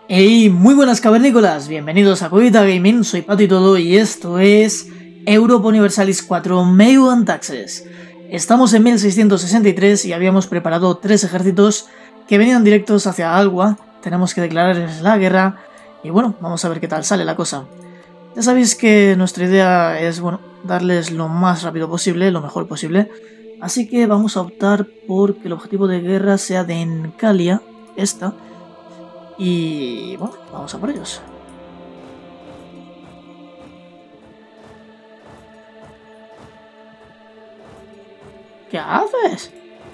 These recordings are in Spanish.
Hey, muy buenas cavernícolas, bienvenidos a Cuevita Gaming, soy Pato y todo y esto es Europa Universalis 4 Meu and Taxes. Estamos en 1663 y habíamos preparado 3 ejércitos que venían directos hacia Alwa. Tenemos que declararles la guerra y bueno, vamos a ver qué tal sale la cosa. Ya sabéis que nuestra idea es, bueno, darles lo más rápido posible, lo mejor posible. Así que vamos a optar por que el objetivo de guerra sea de Encalia, esta. Y bueno, vamos a por ellos. ¿Qué haces?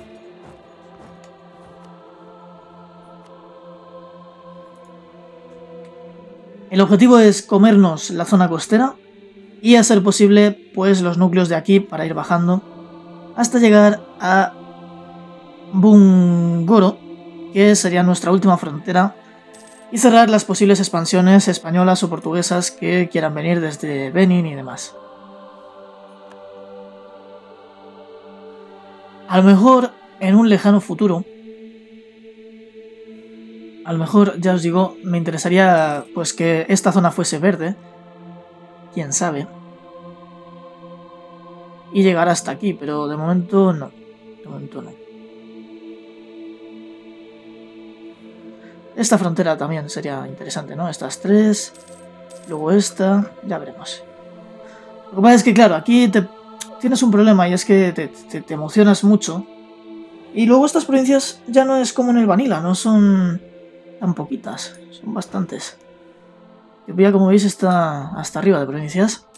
El objetivo es comernos la zona costera y a ser posible pues los núcleos de aquí para ir bajando hasta llegar a Bungoro, que sería nuestra última frontera, y cerrar las posibles expansiones españolas o portuguesas que quieran venir desde Benin y demás. A lo mejor en un lejano futuro, a lo mejor, ya os digo, me interesaría pues que esta zona fuese verde, quién sabe, y llegar hasta aquí, pero de momento no, de momento no. Esta frontera también sería interesante, ¿no? Estas tres, luego esta, ya veremos. Lo que pasa es que, claro, aquí tienes un problema y es que te emocionas mucho. Y luego estas provincias ya no es como en el Vanilla, no son tan poquitas, son bastantes. Ya como veis está hasta arriba de provincias.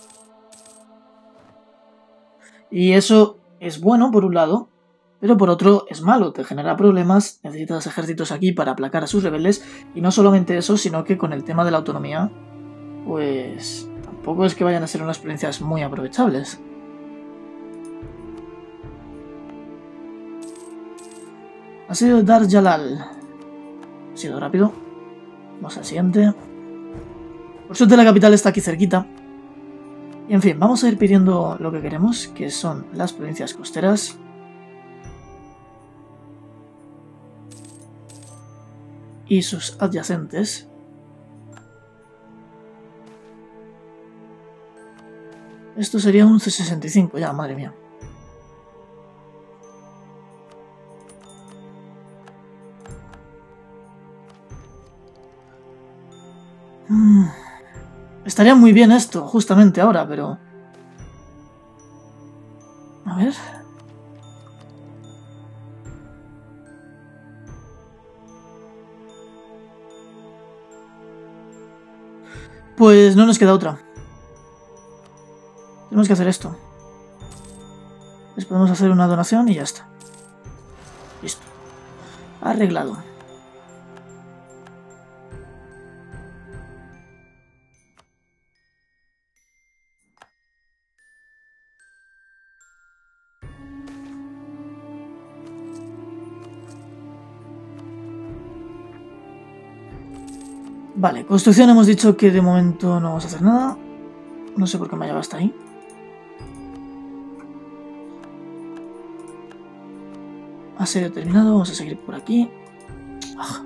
Y eso es bueno por un lado, pero por otro es malo, te genera problemas, necesitas ejércitos aquí para aplacar a sus rebeldes, y no solamente eso, sino que con el tema de la autonomía, pues tampoco es que vayan a ser unas provincias muy aprovechables. Ha sido Dar Jalal. Ha sido rápido. Vamos al siguiente. Por suerte la capital está aquí cerquita. Y en fin, vamos a ir pidiendo lo que queremos, que son las provincias costeras. Y sus adyacentes. Esto sería un C65 ya, madre mía. Estaría muy bien esto, justamente ahora, pero... A ver... Pues no nos queda otra. Tenemos que hacer esto. Les podemos hacer una donación y ya está. Listo. Arreglado. Vale, construcción hemos dicho que de momento no vamos a hacer nada. No sé por qué me ha llevado hasta ahí. Asedio terminado, vamos a seguir por aquí. ¡Ah!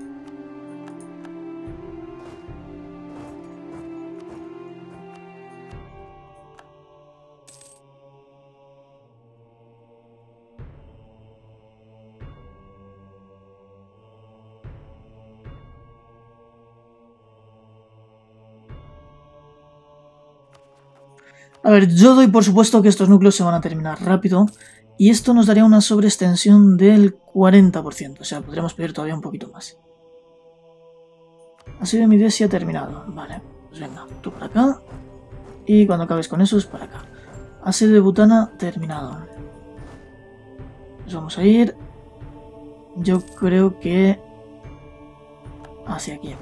A ver, yo doy por supuesto que estos núcleos se van a terminar rápido. Y esto nos daría una sobreextensión del 40%. O sea, podríamos pedir todavía un poquito más. Asedio de mi ha terminado. Vale, pues venga, tú para acá. Y cuando acabes con eso es para acá. Asedio de Butana terminado. Pues vamos a ir. Yo creo que... hacia aquí.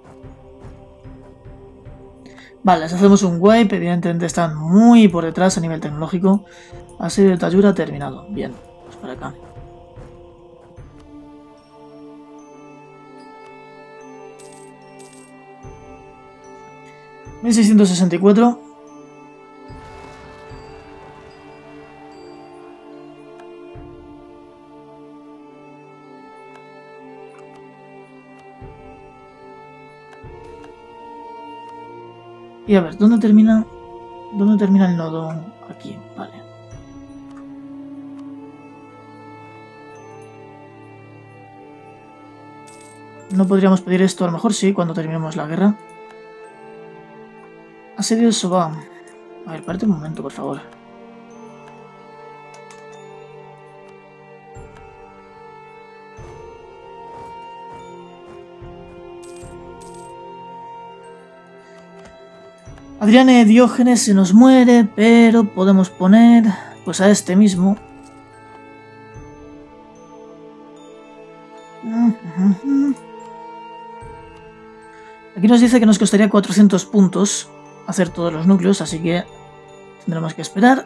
Vale, les hacemos un wipe. Evidentemente están muy por detrás a nivel tecnológico. Asedio de Tayura terminado. Bien, pues para acá. ¿1664? Y a ver, ¿dónde termina el nodo? Aquí, vale. ¿No podríamos pedir esto? A lo mejor sí, cuando terminemos la guerra. Asedio Soba. A ver, párate un momento, por favor. Adriane Diógenes se nos muere, pero podemos poner pues a este mismo. Aquí nos dice que nos costaría 400 puntos hacer todos los núcleos, así que tendremos que esperar.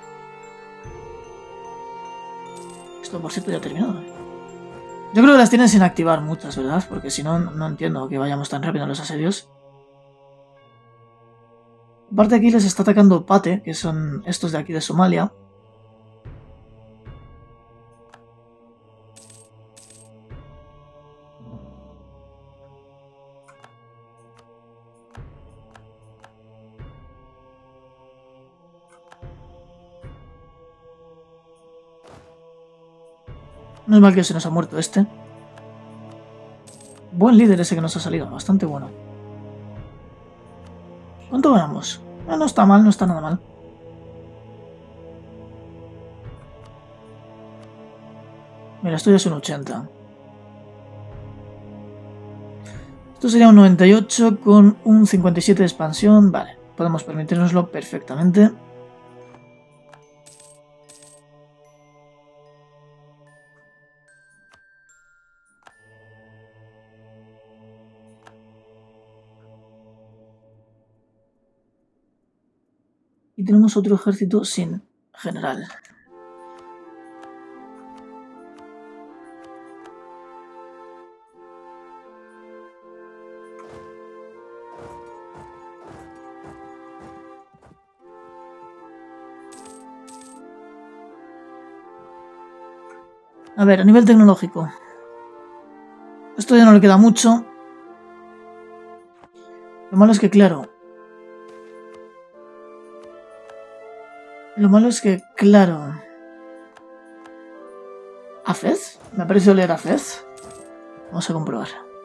Esto, por cierto, ya ha terminado. Yo creo que las tienen sin activar muchas, ¿verdad? Porque si no, no entiendo que vayamos tan rápido en los asedios. Aparte aquí les está atacando Pate, que son estos de aquí de Somalia. No es mal que se nos ha muerto este. Buen líder ese que nos ha salido, bastante bueno. ¿Cuánto ganamos? No está mal, no está nada mal. Mira, esto ya es un 80. Esto sería un 98 con un 57 de expansión. Vale, podemos permitirnoslo perfectamente. Y tenemos otro ejército sin general. A ver, a nivel tecnológico. Esto ya no le queda mucho. Lo malo es que, claro... ¿A Fez? Me ha parecido leer a Fez. Vamos a comprobar.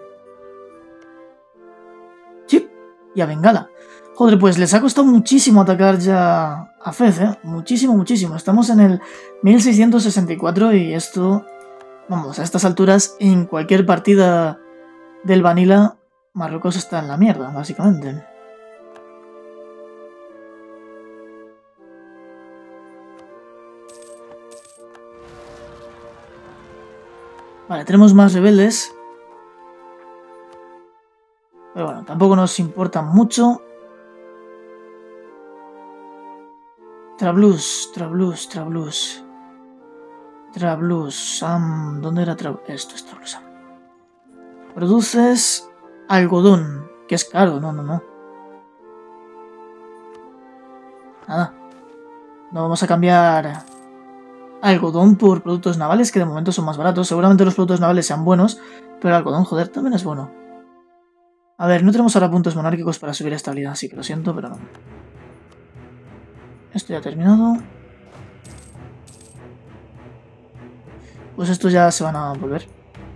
Sí, y a Bengala. Joder, pues les ha costado muchísimo atacar ya a Fez, ¿eh? Muchísimo, muchísimo. Estamos en el 1664 y esto... Vamos, a estas alturas, en cualquier partida del Vanilla, Marruecos está en la mierda, básicamente. Vale, tenemos más rebeldes. Pero bueno, tampoco nos importan mucho. Trablus. ¿Dónde era Trablus? Esto es Trablus. Produces algodón, que es caro, no. Nada. No vamos a cambiar algodón por productos navales, que de momento son más baratos. Seguramente los productos navales sean buenos, pero el algodón, joder, también es bueno. A ver, no tenemos ahora puntos monárquicos para subir estabilidad, sí que lo siento, pero no. Esto ya ha terminado. Pues estos ya se van a volver.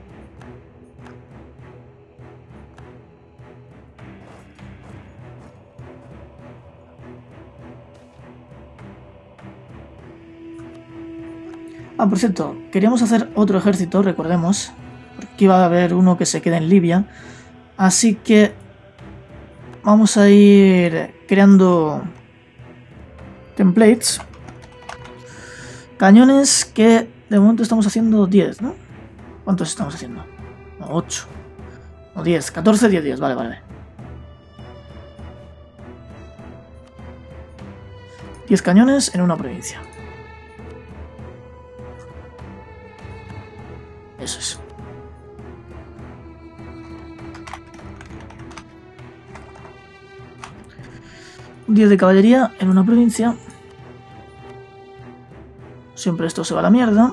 Ah, por cierto, queríamos hacer otro ejército, recordemos, porque aquí va a haber uno que se quede en Libia, así que vamos a ir creando templates, cañones que de momento estamos haciendo 10, ¿no? ¿Cuántos estamos haciendo? No, 8, no 10, 14, 10, vale. 10 cañones en una provincia. Eso es. Un 10 de caballería en una provincia. Siempre esto se va a la mierda.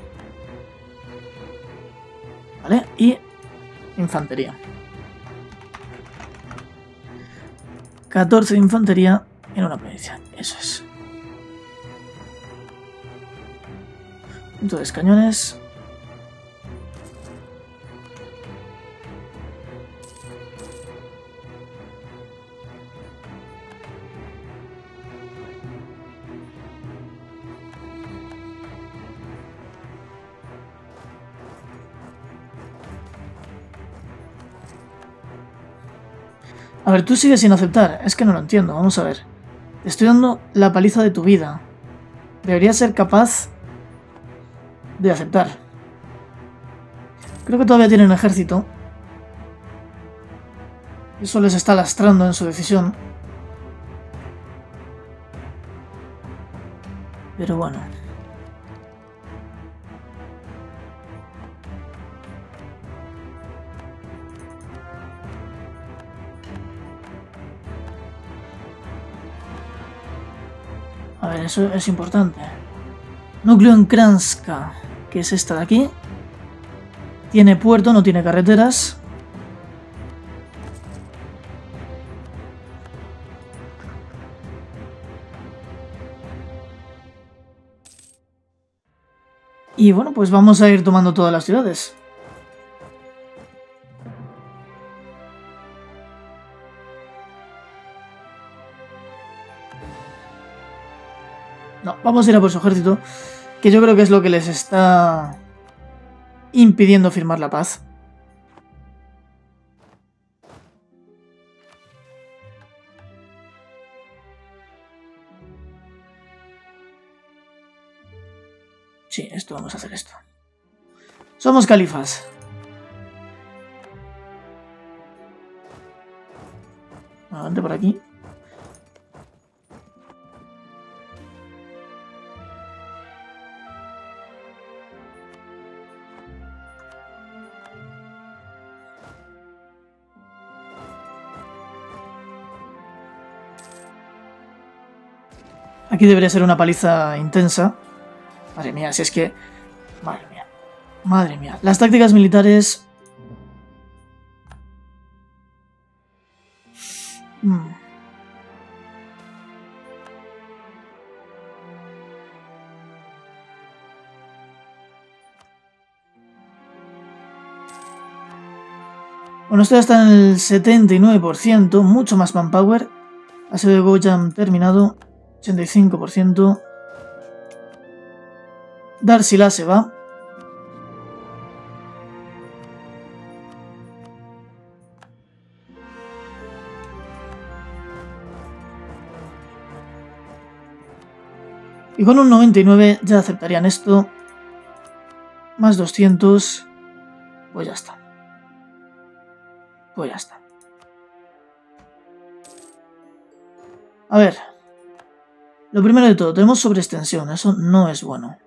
Vale, y infantería. 14 de infantería en una provincia. Eso es. Entonces, cañones. A ver, tú sigues sin aceptar. Es que no lo entiendo. Vamos a ver. Te estoy dando la paliza de tu vida. Deberías ser capaz de aceptar. Creo que todavía tienen ejército. Eso les está lastrando en su decisión. Pero bueno. A ver, eso es importante. Núcleo en Kranjska, que es esta de aquí. Tiene puerto, no tiene carreteras. Y bueno, pues vamos a ir tomando todas las ciudades. No, vamos a ir a por su ejército, que yo creo que es lo que les está impidiendo firmar la paz. Sí, vamos a hacer esto. Somos califas. Adelante por aquí. Aquí debería ser una paliza intensa. Madre mía, si es que... Madre mía. Madre mía. Las tácticas militares... Bueno, esto ya está en el 79%, mucho más manpower. Asedio de Gojam terminado, 85%. Darsila se va. Y con un 99 ya aceptarían esto. Más 200. Pues ya está. Pues ya está. A ver. Lo primero de todo, tenemos sobreextensión. Eso no es bueno.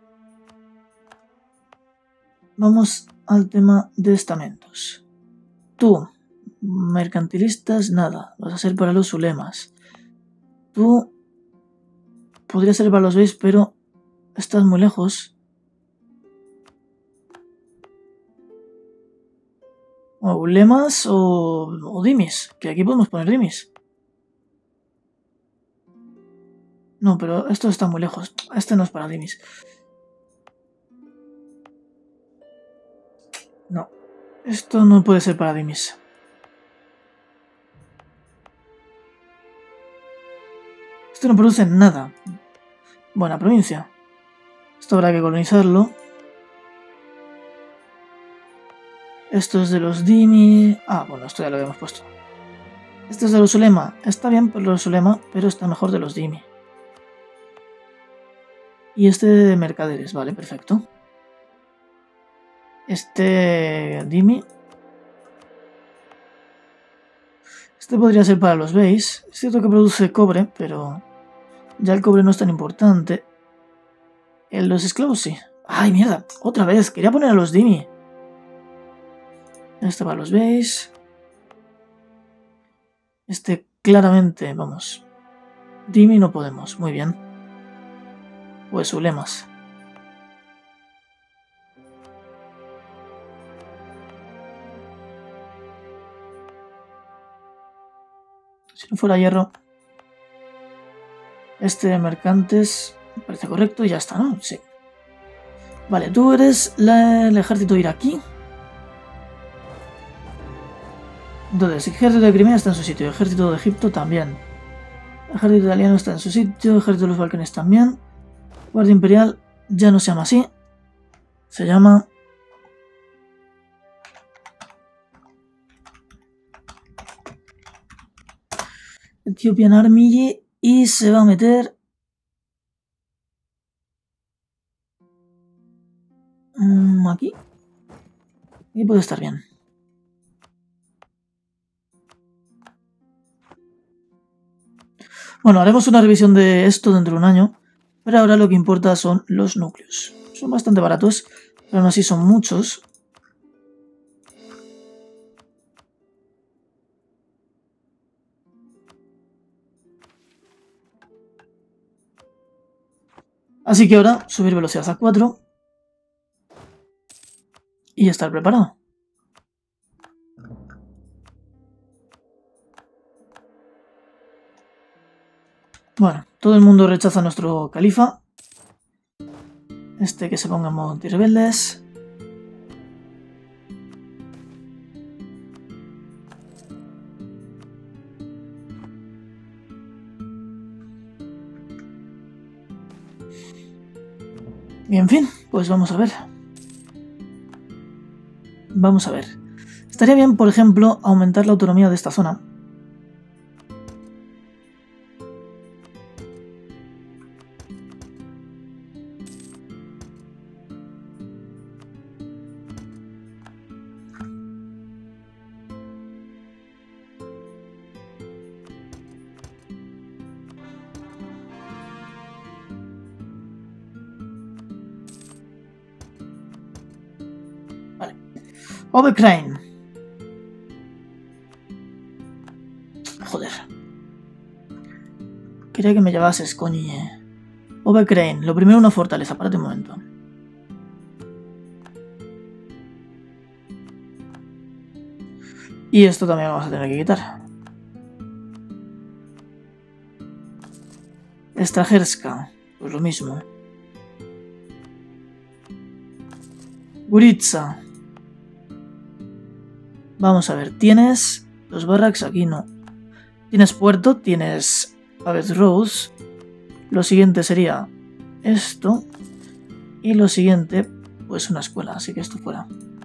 Vamos al tema de estamentos. Tú, mercantilistas, nada. Vas a ser para los ulemas. Tú... Podría ser para los beis, pero estás muy lejos. O ulemas o dimis. Que aquí podemos poner dimis. No, pero esto está muy lejos. Este no es para dimis. No. Esto no puede ser para dimis. Esto no produce nada. Buena provincia. Esto habrá que colonizarlo. Esto es de los Dimi... Ah, bueno, esto ya lo habíamos puesto. Esto es de los Ulema. Está bien por los Ulema, pero está mejor de los Dimi. Y este de mercaderes, vale, perfecto. Este Dimi. Este podría ser para los beis. Es cierto que produce cobre, pero ya el cobre no es tan importante. Los esclavos sí. ¡Ay, mierda! Otra vez, quería poner a los Dimi. Este para los beis. Este claramente, vamos. Dimi no podemos, muy bien. Pues ulemas. Si no fuera hierro. Este de mercantes me parece correcto y ya está, ¿no? Sí. Vale, tú eres el ejército iraquí. Entonces, ejército de Crimea está en su sitio, ejército de Egipto también. Ejército italiano está en su sitio, ejército de los Balcanes también. Guardia Imperial ya no se llama así. Se llama... Ethiopian Army y se va a meter... aquí. Y puede estar bien. Bueno, haremos una revisión de esto dentro de un año, pero ahora lo que importa son los núcleos. Son bastante baratos, pero aún así son muchos. Así que ahora subir velocidad a 4 y estar preparado. Bueno, todo el mundo rechaza a nuestro califa. Que se ponga en modo antirrebeldes. Y en fin, pues vamos a ver. Vamos a ver. Estaría bien, por ejemplo, aumentar la autonomía de esta zona. Vale. Overcrane. Joder. Quería que me llevases, coñe. Overcrane. Lo primero una fortaleza. Párate un momento. Y esto también lo vamos a tener que quitar. Strajerska. Pues lo mismo. Guritza. Vamos a ver, tienes los barracks aquí, no. Tienes puerto, tienes Abbott Rose. Lo siguiente sería esto. Y lo siguiente, pues una escuela, así que esto fuera.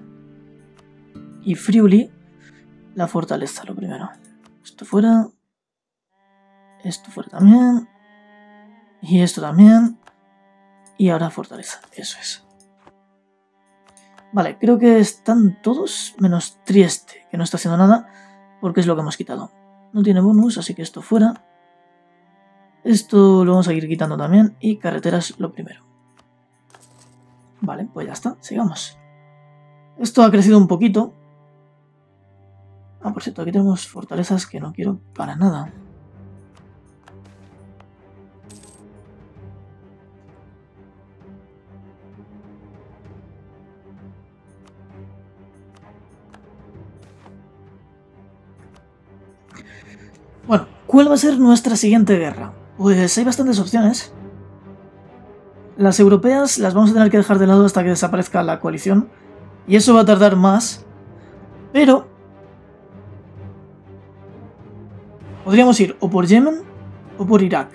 Y Friuli, la fortaleza, lo primero. Esto fuera. Esto fuera también. Y esto también. Y ahora fortaleza, eso es. Vale, creo que están todos menos Trieste, que no está haciendo nada, porque es lo que hemos quitado. No tiene bonus, así que esto fuera. Esto lo vamos a ir quitando también, y carreteras lo primero. Vale, pues ya está, sigamos. Esto ha crecido un poquito. Ah, por cierto, aquí tenemos fortalezas que no quiero para nada. Bueno, ¿cuál va a ser nuestra siguiente guerra? Pues hay bastantes opciones. Las europeas las vamos a tener que dejar de lado hasta que desaparezca la coalición. Y eso va a tardar más. Pero podríamos ir o por Yemen o por Irak.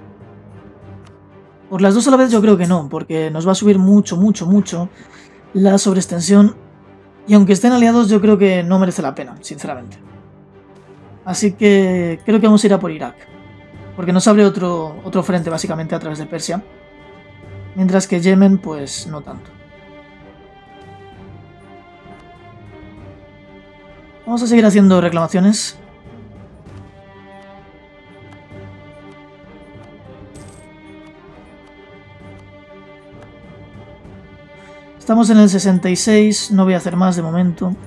Por las dos a la vez yo creo que no, porque nos va a subir mucho la sobreextensión. Y aunque estén aliados yo creo que no merece la pena, sinceramente. Así que creo que vamos a ir a por Irak. Porque nos abre otro frente básicamente a través de Persia. Mientras que Yemen, pues no tanto. Vamos a seguir haciendo reclamaciones. Estamos en el 66, no voy a hacer más de momento.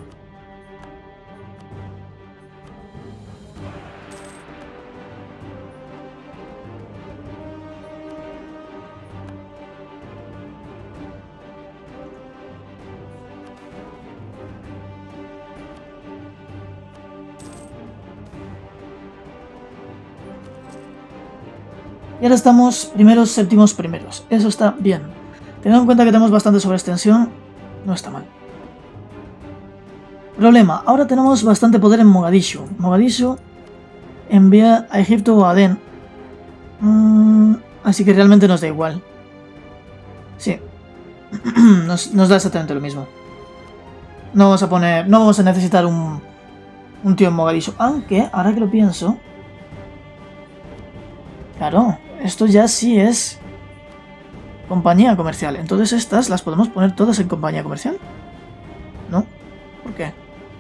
Y ahora estamos primeros, séptimos, primeros. Eso está bien. Teniendo en cuenta que tenemos bastante sobreextensión, no está mal. Problema, ahora tenemos bastante poder en Mogadishu. Mogadishu envía a Egipto o a Adén. Así que realmente nos da igual. Sí. nos da exactamente lo mismo. No vamos a necesitar un tío en Mogadishu. Aunque, ahora que lo pienso... Claro, esto ya sí es compañía comercial. Entonces estas las podemos poner todas en compañía comercial. ¿No? ¿Por qué?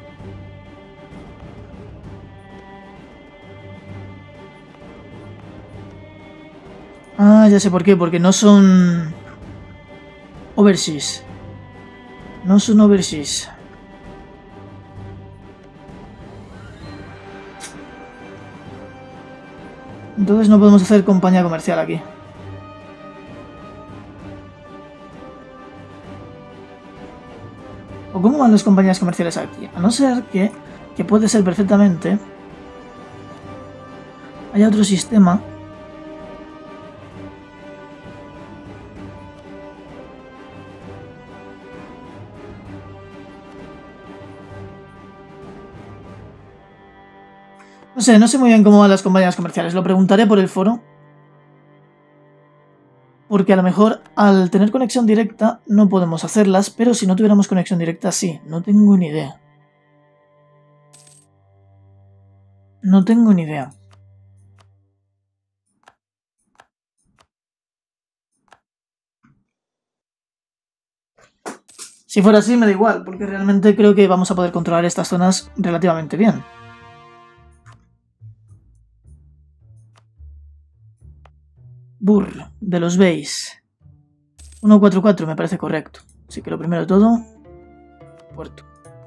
Ah, ya sé por qué. Porque no son... overseas. No son overseas. Entonces no podemos hacer compañía comercial aquí. ¿O cómo van las compañías comerciales aquí? A no ser que puede ser perfectamente... Hay otro sistema... No sé muy bien cómo van las compañías comerciales. Lo preguntaré por el foro. Porque a lo mejor al tener conexión directa no podemos hacerlas, pero si no tuviéramos conexión directa sí. No tengo ni idea. No tengo ni idea. Si fuera así me da igual, porque realmente creo que vamos a poder controlar estas zonas relativamente bien. Burr, de los Beys. 144 me parece correcto. Así que lo primero de todo, puerto.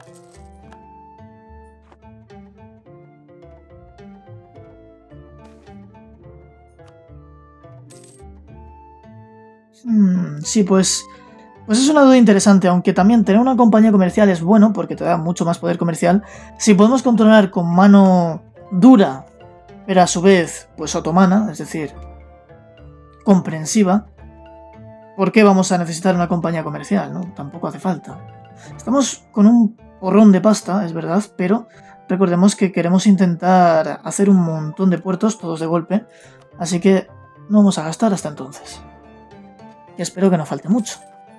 Sí, pues es una duda interesante, aunque también tener una compañía comercial es bueno, porque te da mucho más poder comercial. Si podemos controlar con mano dura, pero a su vez, pues otomana, es decir, comprensiva, ¿por qué vamos a necesitar una compañía comercial? ¿No? Tampoco hace falta. Estamos con un porrón de pasta, es verdad, pero recordemos que queremos intentar hacer un montón de puertos, todos de golpe, así que no vamos a gastar hasta entonces. Y espero que no falte mucho.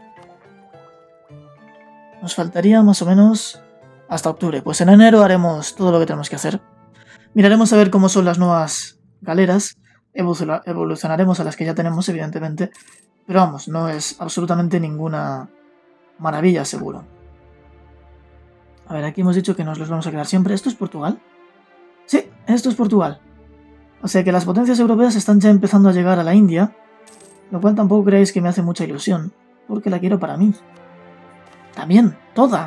Nos faltaría más o menos hasta octubre. Pues en enero haremos todo lo que tenemos que hacer. Miraremos a ver cómo son las nuevas galeras. Evolucionaremos a las que ya tenemos, evidentemente. Pero vamos, no es absolutamente ninguna maravilla, seguro. A ver, aquí hemos dicho que nos los vamos a quedar siempre. ¿Esto es Portugal? Sí, esto es Portugal. O sea que las potencias europeas están ya empezando a llegar a la India. Lo cual tampoco creáis que me hace mucha ilusión. Porque la quiero para mí. También, toda.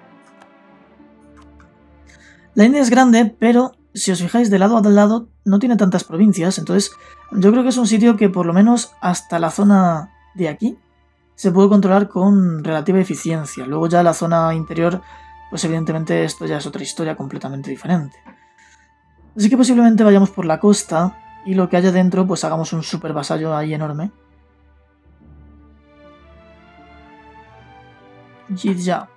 La India es grande, pero si os fijáis de lado a lado no tiene tantas provincias, entonces yo creo que es un sitio que por lo menos hasta la zona de aquí se puede controlar con relativa eficiencia. Luego ya la zona interior, pues evidentemente esto ya es otra historia completamente diferente. Así que posiblemente vayamos por la costa y lo que haya dentro pues hagamos un super vasallo ahí enorme. Jidja.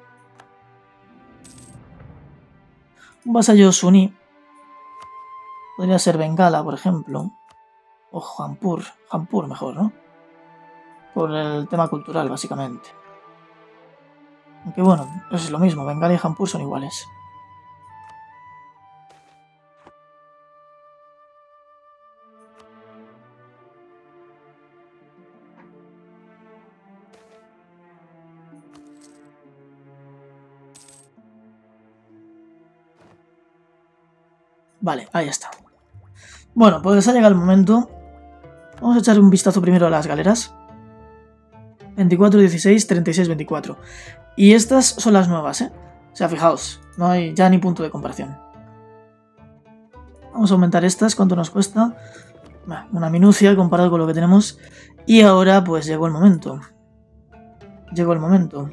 Un vasallo suní. Podría ser Bengala, por ejemplo. O Jampur. Jampur mejor, ¿no? Por el tema cultural, básicamente. Aunque bueno, es lo mismo. Bengala y Jampur son iguales. Vale, ahí está. Bueno, pues ha llegado el momento. Vamos a echar un vistazo primero a las galeras. 24, 16, 36, 24. Y estas son las nuevas, ¿eh? O sea, fijaos, no hay ya ni punto de comparación. Vamos a aumentar estas, ¿cuánto nos cuesta? Una minucia comparado con lo que tenemos. Y ahora pues llegó el momento. Llegó el momento.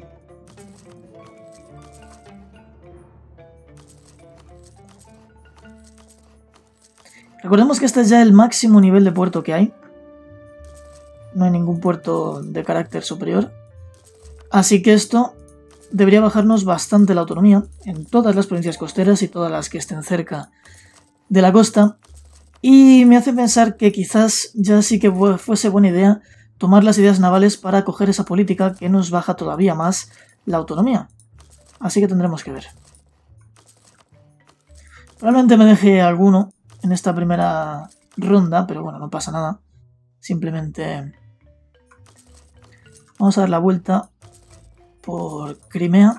Recordemos que este es ya el máximo nivel de puerto que hay. No hay ningún puerto de carácter superior. Así que esto debería bajarnos bastante la autonomía en todas las provincias costeras y todas las que estén cerca de la costa. Y me hace pensar que quizás ya sí que fuese buena idea tomar las ideas navales para coger esa política que nos baja todavía más la autonomía. Así que tendremos que ver. Probablemente me deje alguno en esta primera ronda, pero bueno, no pasa nada. Simplemente vamos a dar la vuelta por Crimea.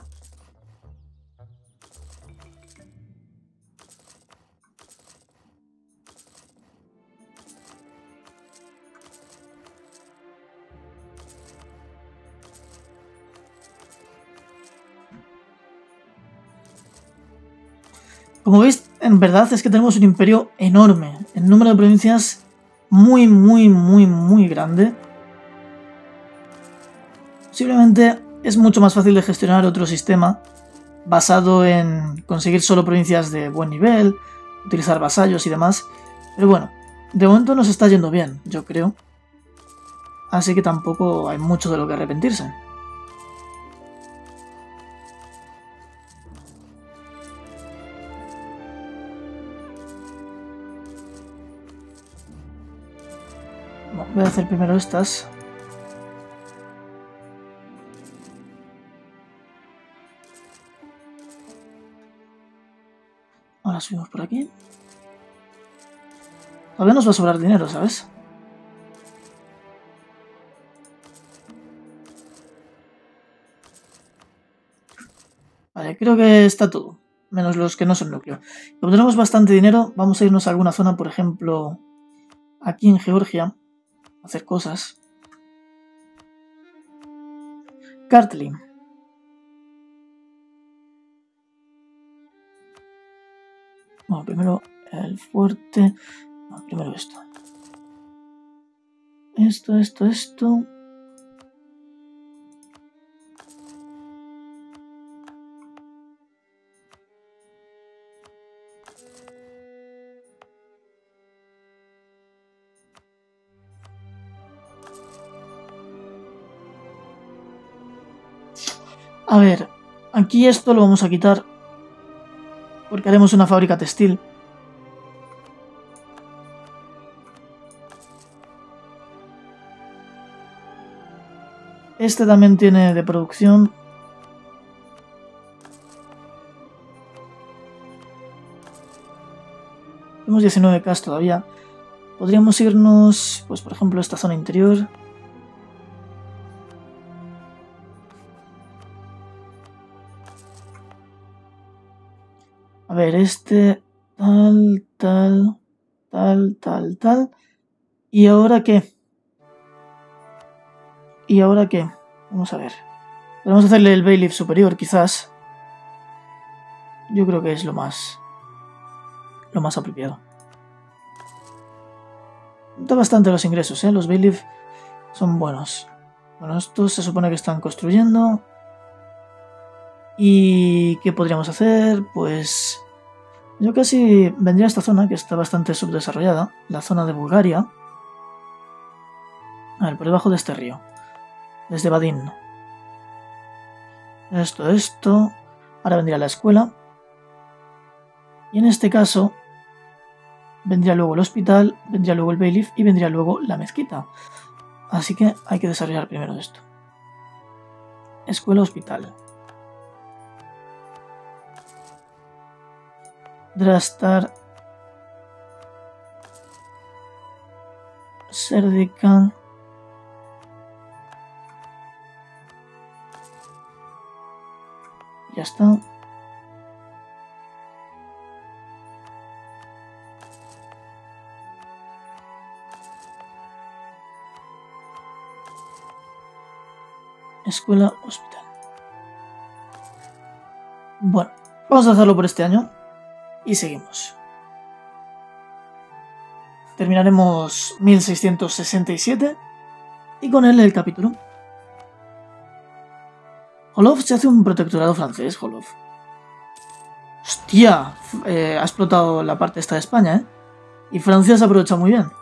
Como veis, en verdad es que tenemos un imperio enorme, en número de provincias muy grande. Posiblemente es mucho más fácil de gestionar otro sistema basado en conseguir solo provincias de buen nivel, utilizar vasallos y demás. Pero bueno, de momento nos está yendo bien, yo creo. Así que tampoco hay mucho de lo que arrepentirse. Bueno, voy a hacer primero estas. Ahora subimos por aquí. Todavía nos va a sobrar dinero, ¿sabes? Vale, creo que está todo. Menos los que no son núcleo. Como tenemos bastante dinero, vamos a irnos a alguna zona, por ejemplo, aquí en Georgia, a hacer cosas. Kartli. Bueno, primero el fuerte. No, primero esto. Esto. A ver, aquí esto lo vamos a quitar porque haremos una fábrica textil. Este también tiene de producción. Tenemos 19K todavía. Podríamos irnos, pues por ejemplo, a esta zona interior. A ver, este... Tal. ¿Y ahora qué? Vamos a ver. Podemos hacerle el bailiff superior, quizás. Yo creo que es lo más apropiado. Da bastante los ingresos, ¿eh? Los bailiff son buenos. Bueno, estos se supone que están construyendo. ¿Y qué podríamos hacer? Pues yo casi vendría a esta zona, que está bastante subdesarrollada. La zona de Bulgaria. A ver, por debajo de este río. Desde Badin. Esto. Ahora vendría la escuela. Y en este caso vendría luego el hospital, vendría luego el bailiff y vendría luego la mezquita. Así que hay que desarrollar primero esto. Escuela-hospital. Drastar. Serdikan. Ya está. Escuela, hospital. Bueno, vamos a hacerlo por este año y seguimos. Terminaremos 1667 y con él el capítulo. Holov se hace un protectorado francés, Holov. ¡Hostia! Ha explotado la parte esta de España, ¿eh? Y Francia se aprovecha muy bien.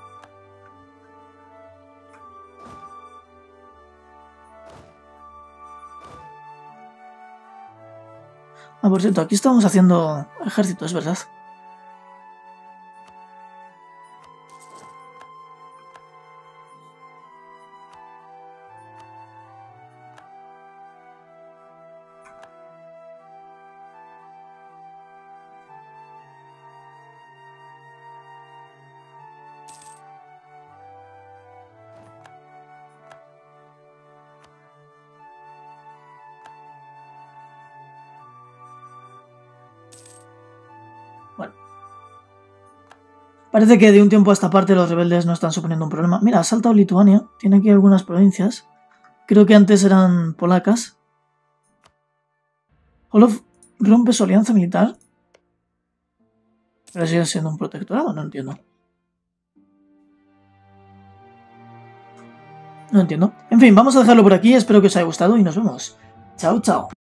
Ah, por cierto, aquí estamos haciendo ejército, es verdad. Bueno. Parece que de un tiempo a esta parte los rebeldes no están suponiendo un problema. Mira, ha saltado Lituania. Tiene aquí algunas provincias. Creo que antes eran polacas. Olof rompe su alianza militar. Pero sigue siendo un protectorado, no entiendo. No entiendo. En fin, vamos a dejarlo por aquí. Espero que os haya gustado y nos vemos. Chao, chao.